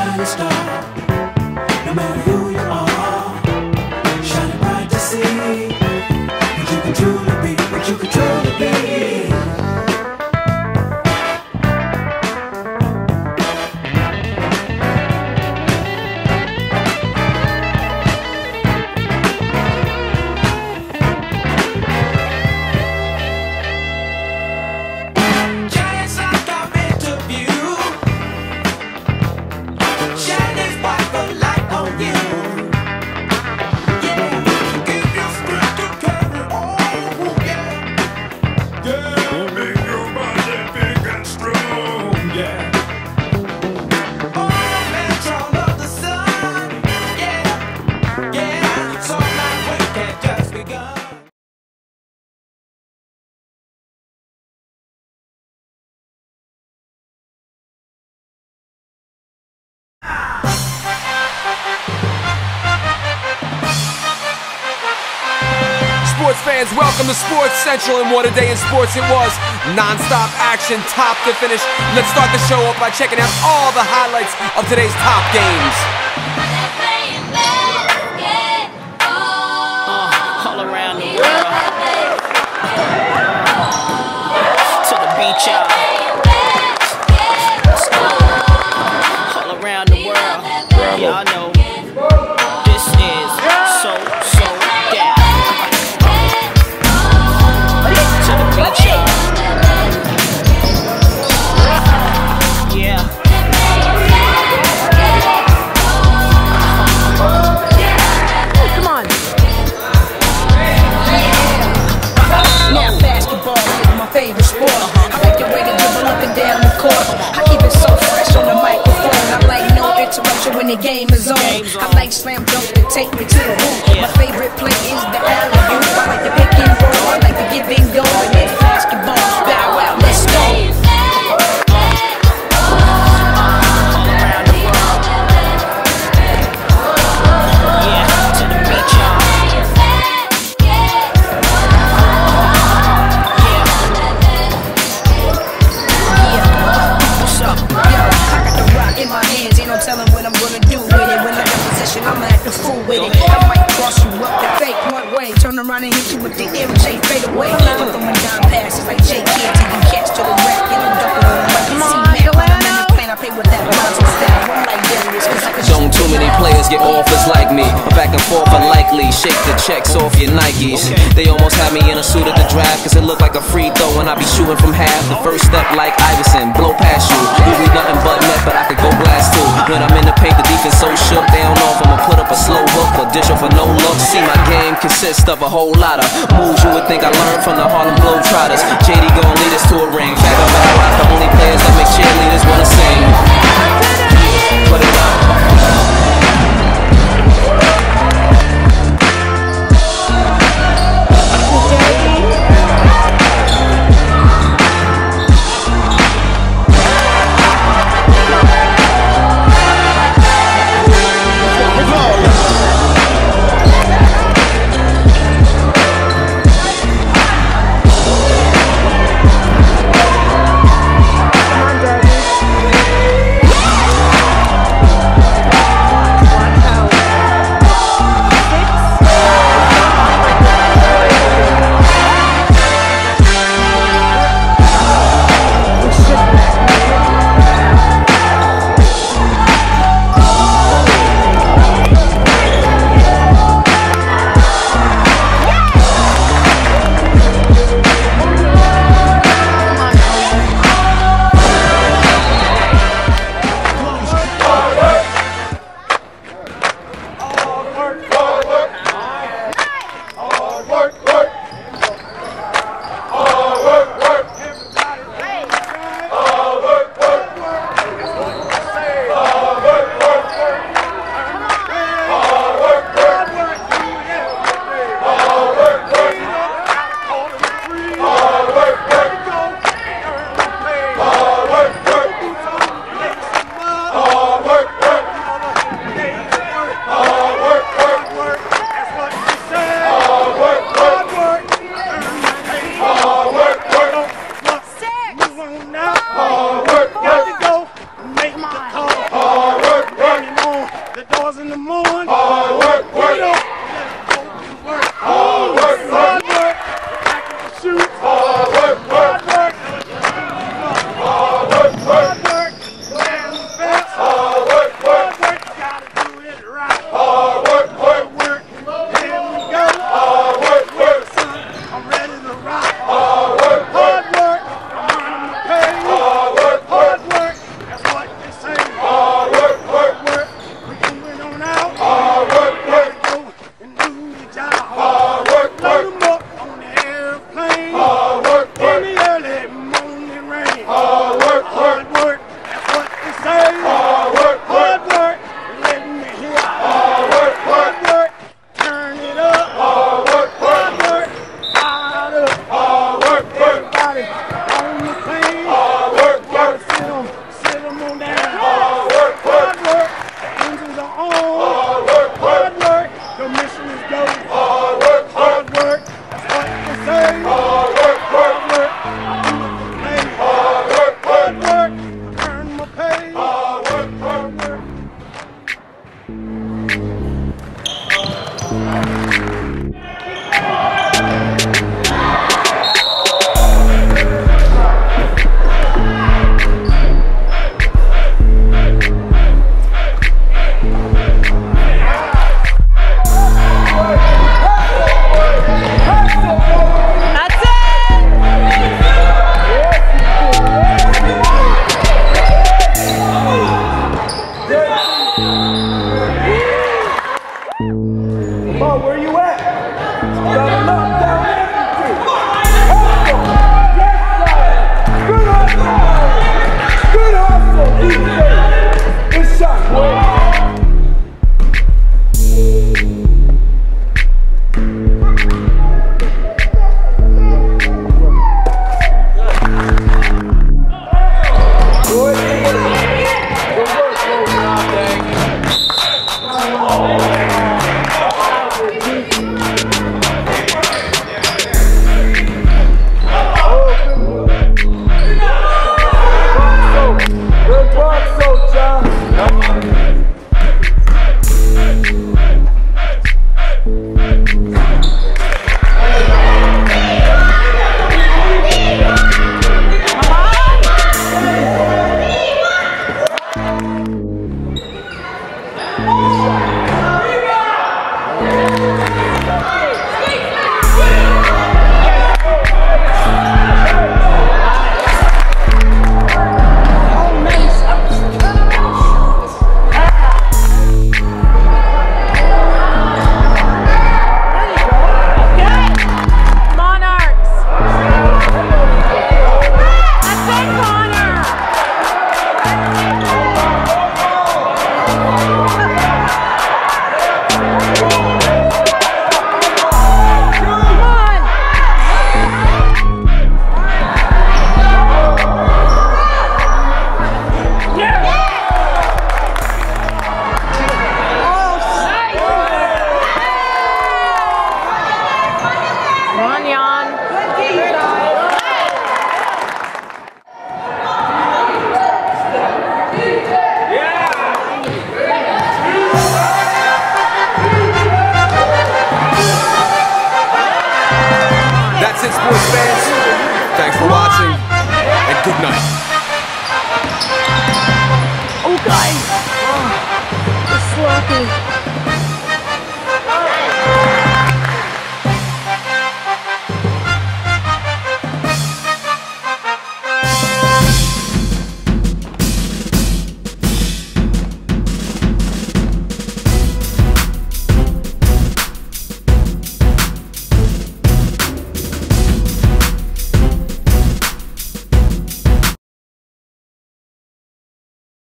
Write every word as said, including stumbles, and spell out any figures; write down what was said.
shining star. No matter who you are, shining bright to see what you can truly be, what you can truly be. Sports fans, welcome to Sports Central, and what a day in sports it was. Non-stop action, top to finish. Let's start the show up by checking out all the highlights of today's top games. Uh, all around the world. To the beach, y'all. All around the world. Y'all know this is so, so down. To the beach, y'all. Yeah. Come on. Now basketball is my favorite sport. I like the way they dribble up and down the court. I keep it so fresh on the microphone. I like no interruption when the game is on. I like slam dunk to take me to the hoop. My favorite play is the alley-oop. I like the pick and roll. I like the give and go. And then basketball, bow wow, let's go. Telling what I'm gonna do with it. When I got possession, I'ma act a fool with it. I might cross you up the fake one way, turn around and hit you with the M J fade away. Put them in dime passes like J K till you catch to the rack and I'm ducking on like you see man. When I'm in the plane, I play with that monster style. I'm like Darius, cause I can Don't too many players get offers like me. I'm back and forth unlikely. Shake the checks off your Nikes. They almost had me in a suit at the draft, cause it looked like a free throw when I be shooting from half. The first step like Iverson, blow past you. Usually nothing but net, but I could go blast too. When I'm in the paint, the defense so shook. They don't know if I'ma put up a slow hook or dish off for no look. See, my game consists of a whole lot of moves you would think I learned from the Harlem Globetrotters. J D gon' lead us to a ring. Fact of my life, the only players that make cheerleaders wanna sing. Put it up. the doors in the morning. Hard work, work. Work. Hard work, hard work. Back at the shoot. Hard work, work. Hard work. Hard work, work. Hard work. Down the fence. Hard work, work. Hard work. Gotta do it right. Hard work, work. Work. Here we go. Hard work, work. Son, I'm ready to rock. Hard work, hard work. I'm on the pay. Hard work, hard work. That's what they say. Hard work, work, work. We going on out. Hard work, work. Go and do the job. Hard work, work. Load 'em up on the airplane. Hard work, work. In the early morning rain. Hard work, hard work. That's what they say. Hard work, hard work. Let me hear. Hard work, hard work. Turn it up. Hard work, hard work. Hard up. Hard work, work. Everybody on the plane. Hard work, work. Sit 'em, sit 'em on down. Hard work, hard work. The engines are on. Hard work, hard work. The mission is go. Hard work, hard work. That's what they say. Hard work, hard work. I do it to play. Hard work, hard work. Earn my pay. Hard work, hard work. Come on, where you at? Gotta knock down everything. Good hustle. Good hustle. D J. It's shot, boy. That's it, sports fans. Thanks for watching, and good night. Oh, guys. Oh, it's sloppy.